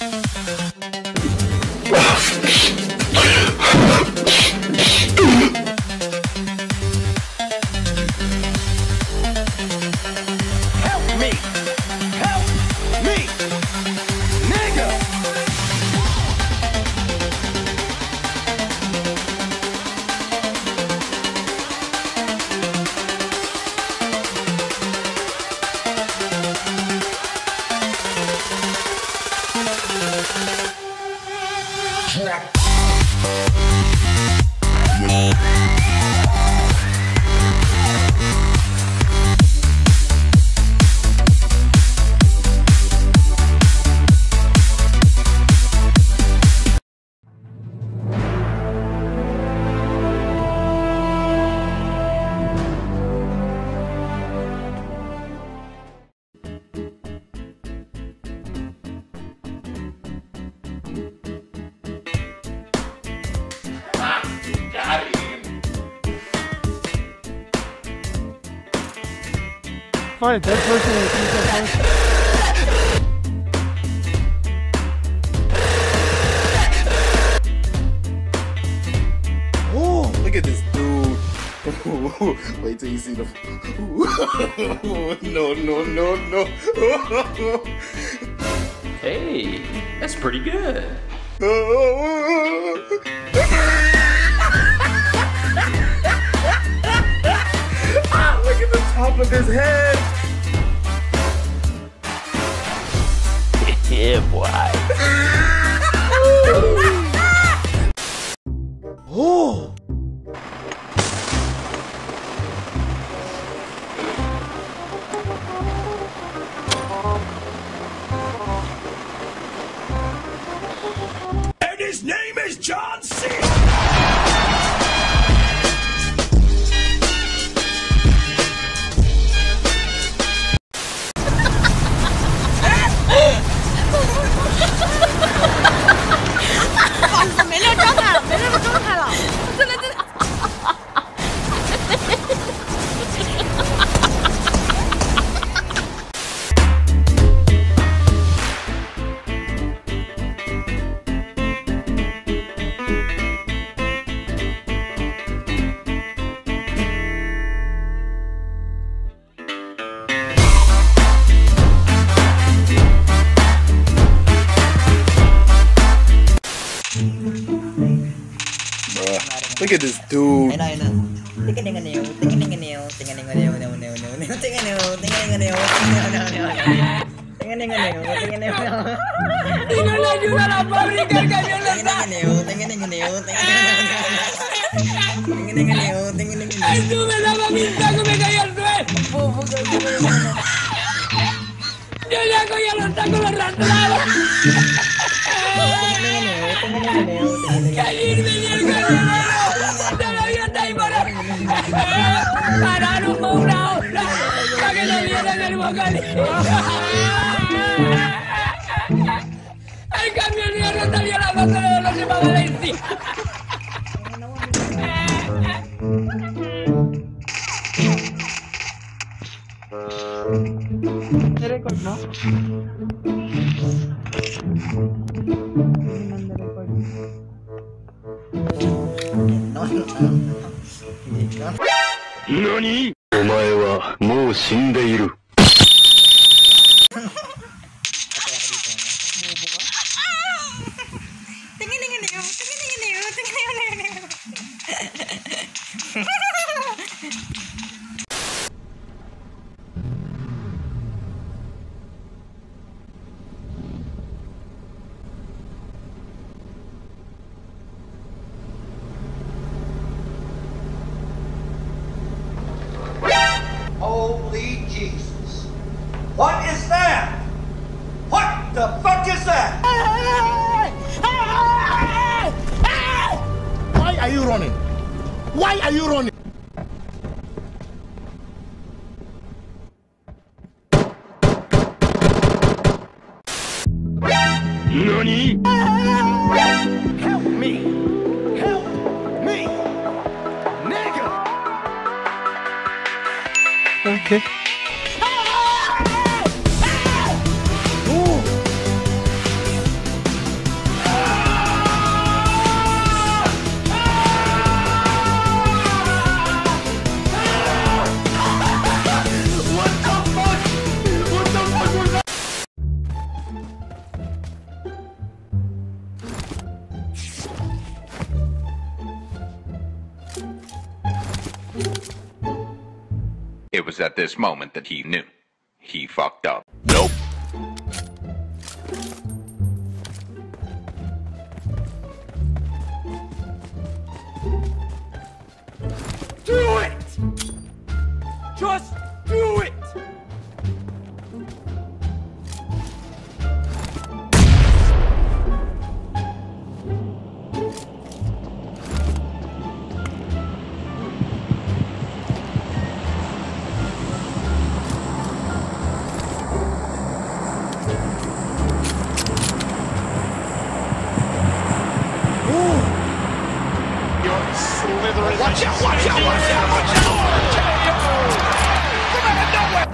Find a dead person in a cheetah. Oh, look at this dude. Wait till you see the. No. Hey, that's pretty good. Look at the top of his head. Yeah, boy. Oh. And his name is John C. Look at this dude. Pararon con una hora para que no vieran el bocadillo. El camionero salió a la boca de los de Valencia. Record, ¿no? NANI?! お前はもう死んでいる。 Holy Jesus. What is that? What the fuck is that? Why are you running? Why are you running? NANI?! Help me! Help me! Nigga! Okay. It was at this moment that he knew. He fucked up. Nope. Do it! Just do it! Watch out, watch out, watch out, watch out! Come out of nowhere!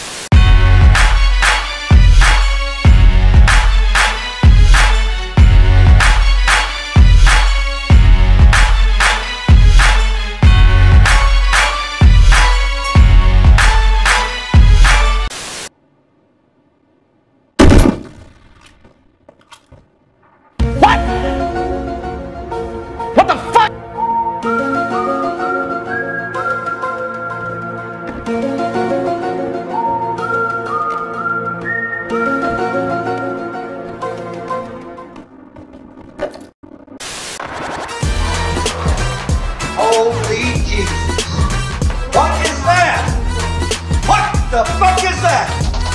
Holy Jesus! What is that? What the fuck is that?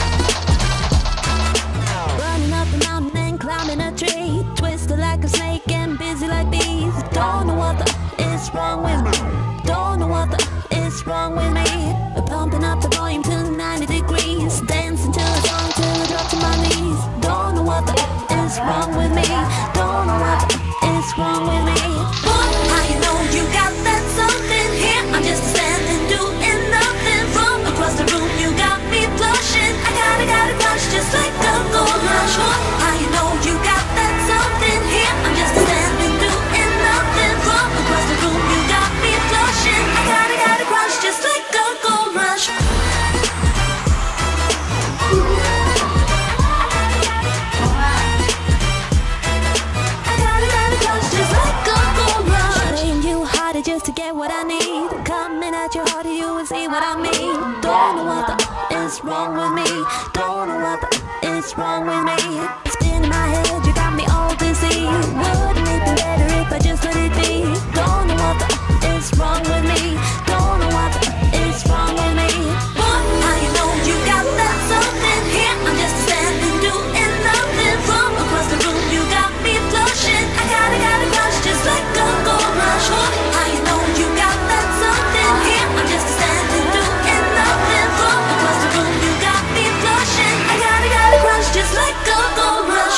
Running up a mountain and climbing a tree, twisted like a snake and busy like bees. Don't know what the is wrong with me. Don't know what the is wrong with me. We're pumping up the volume to 90 degrees, dancing to a song till I drop to my knees. Don't know what the is wrong with me. Don't know what the is wrong with me. Boy, how you know you got that something here? I'm just standing doing nothing from across the room. You got me blushing. I gotta crush just like a gold rush. Boy, how you know you got that something here? I'm just standing doing nothing from across the room. You got me blushing. I gotta crush just like a gold rush. Just to get what I need, coming at your heart, you will see what I mean. Don't know what the is wrong with me. Don't know what the is wrong with me. Spinning my head, you got me all dizzy. Wouldn't it be better if I just let it be? Don't know what the is wrong with me. Don't know what the is wrong with me. Boy, how you know you got that something here? I'm just standing doing nothing from across the room. You got me blushing. I gotta crush just like a gold rush. Boy, how you know you got that something here? I'm just standing doing nothing from across the room. You got me blushing. I gotta crush just like a gold rush.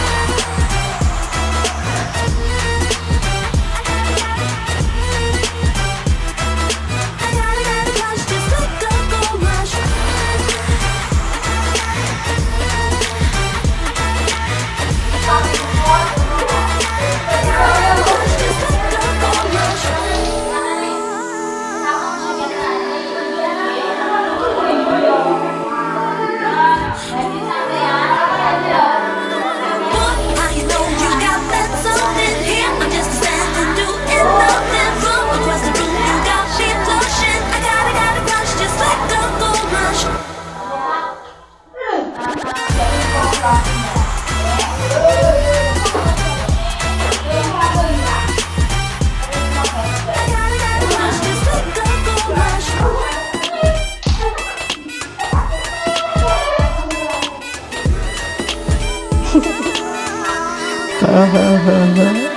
I gotta crush just like a gold rush. Ha ha ha ha.